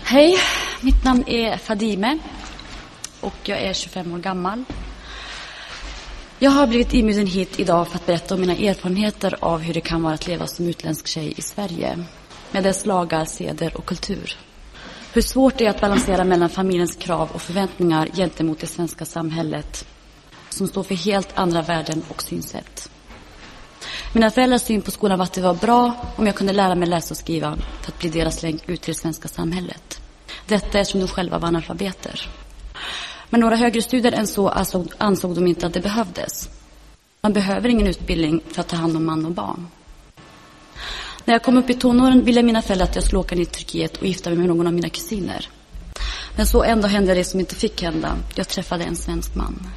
Hej, mitt namn är Fadime och jag är 25 år gammal. Jag har blivit inbjuden hit idag för att berätta om mina erfarenheter av hur det kan vara att leva som utländsk tjej i Sverige, med dess lagar, seder och kultur. Hur svårt det är att balansera mellan familjens krav och förväntningar gentemot det svenska samhället, som står för helt andra värden och synsätt. Mina föräldrars syn på skolan var att det var bra om jag kunde lära mig läsa och skriva för att bli deras länk ut till det svenska samhället. Detta eftersom de själva var analfabeter. Men några högre studier än så ansåg de inte att det behövdes. Man behöver ingen utbildning för att ta hand om man och barn. När jag kom upp i tonåren ville mina föräldrar att jag skulle åka ner till Turkiet och gifta mig med någon av mina kusiner. Men så ändå hände det som inte fick hända. Jag träffade en svensk man.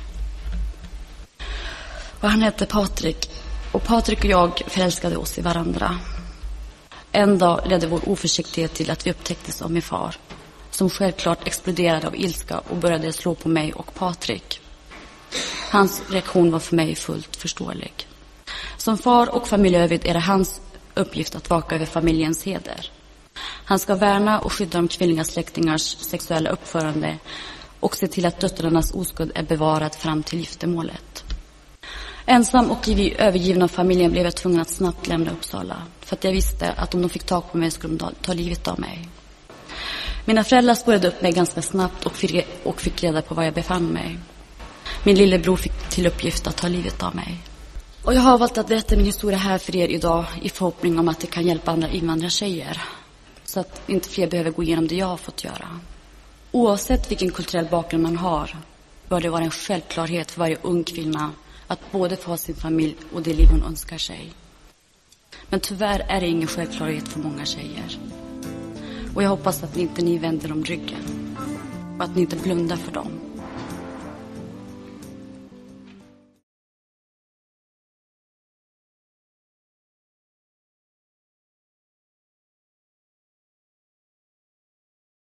Och han hette Patrik. Och Patrik och jag förälskade oss i varandra. En dag ledde vår oförsiktighet till att vi upptäcktes av min far, som självklart exploderade av ilska och började slå på mig och Patrik. Hans reaktion var för mig fullt förståelig. Som far och familjeövrigt är det hans uppgift att vaka över familjens heder. Han ska värna och skydda de kvinnliga släktingars sexuella uppförande och se till att döttrarnas oskuld är bevarad fram till giftermålet. Ensam och övergiven av familjen blev jag tvungen att snabbt lämna Uppsala, för att jag visste att om de fick tag på mig skulle de ta livet av mig. Mina föräldrar spårade upp mig ganska snabbt och fick reda på var jag befann mig. Min lillebror fick till uppgift att ta livet av mig. Och jag har valt att berätta min historia här för er idag i förhoppning om att det kan hjälpa andra invandrartjejer, så att inte fler behöver gå igenom det jag har fått göra. Oavsett vilken kulturell bakgrund man har bör det vara en självklarhet för varje ung kvinna att både få ha sin familj och det liv hon önskar sig. Men tyvärr är det ingen självklarhet för många tjejer. Och jag hoppas att ni vänder dem ryggen och att ni inte blundar för dem.